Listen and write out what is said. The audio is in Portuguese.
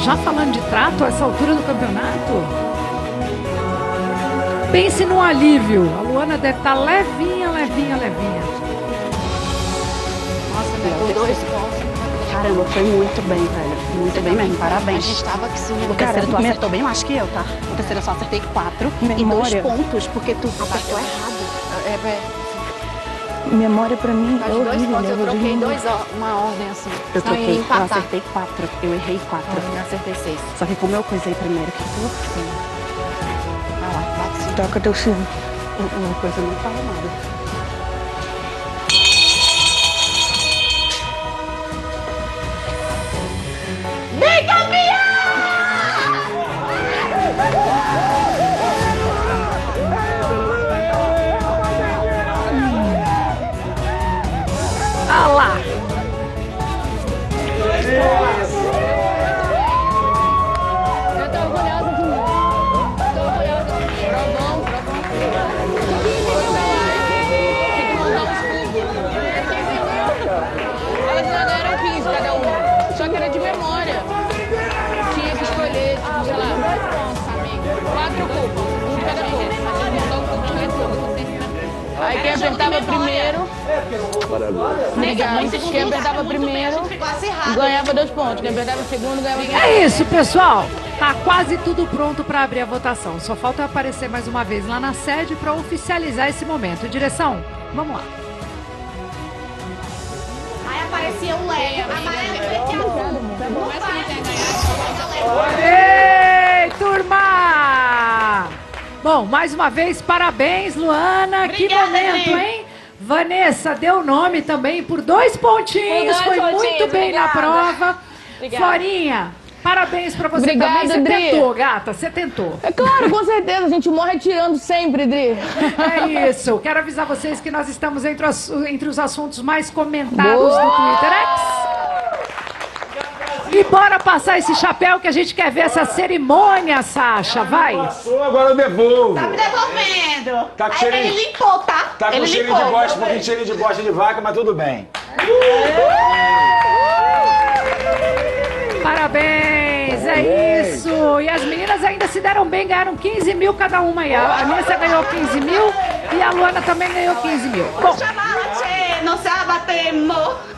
já falando de trato a essa altura do campeonato? Pense no alívio. A Luana deve estar levinha, levinha, levinha. Nossa, deu 2 pontos. Caramba, foi muito bem, velho. Muito bem mesmo, parabéns. A gente tava que sim. O terceiro tu acertou bem mais que eu, tá? O terceiro eu só acertei 4 e 2 pontos, porque tu apertou errado. Memória pra mim Tá é de 2 horrível. pontos, eu né? troquei uma ordem assim. Eu Não, ia troquei, eu empatar. acertei 4, eu errei 4. Eu acertei 6. Só que como eu coisei primeiro que tu, Vai lá, bate sim. Toca teu sino. uma coisa não fala nada. Ah lá! Eu tô orgulhosa de mim. Tô orgulhosa de mim. Provão. Tem que mandar uns cubos. Elas não eram 15 cada uma. Só que era de memória. Tinha que escolher, tipo, sei lá, 4 cubos. Um de cada cor. A gente mandou um cubo de cada cor. Aí quem apertava primeiro. Obrigada. Quem apertava primeiro ganhava 2 pontos. Quem apertava segundo ganhava 2 pontos. É isso, pessoal. Tá quase tudo pronto para abrir a votação. Só falta aparecer mais uma vez lá na sede para oficializar esse momento. Direção, vamos lá. Aí aparecia o Léo. Ei, turma! Bom, mais uma vez, parabéns, Luana. Que momento, hein? Vanessa deu nome também por 2 pontinhos. Foi muito bem na prova. Florinha, parabéns pra você também. Você tentou, gata, você tentou. É claro, com certeza. A gente morre atirando sempre, Dri. É isso. Quero avisar vocês que nós estamos entre os assuntos mais comentados do Twitter X. E bora passar esse chapéu que a gente quer ver essa cerimônia, Sasha. Vai. Passou, agora eu devolvo. Tá me devolvendo. Tá com Aí cheirinho- ele limpou, tá? Tá com ele cheirinho limpou. de bosta, um pouquinho de cheirinho de bosta de vaca, mas tudo bem. Parabéns, é isso. E as meninas ainda se deram bem, ganharam 15 mil cada uma aí. A Nessa ganhou 15 mil e a Luana também ganhou 15 mil. Bom, Chamar, tchê, não se abatemos.